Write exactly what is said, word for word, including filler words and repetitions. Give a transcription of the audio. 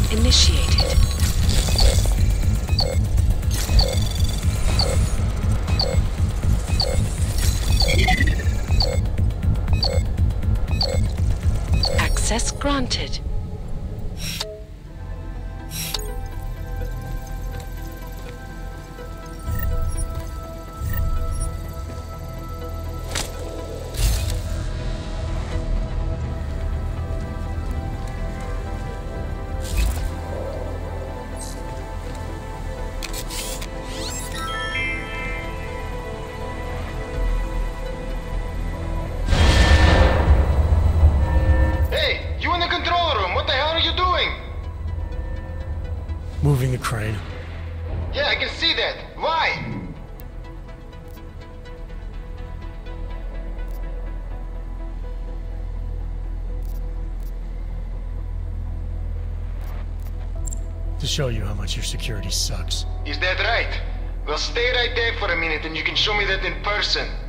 initiated. Access granted. Moving the crane. Yeah, I can see that. Why? To show you how much your security sucks. Is that right? Well, stay right there for a minute and you can show me that in person.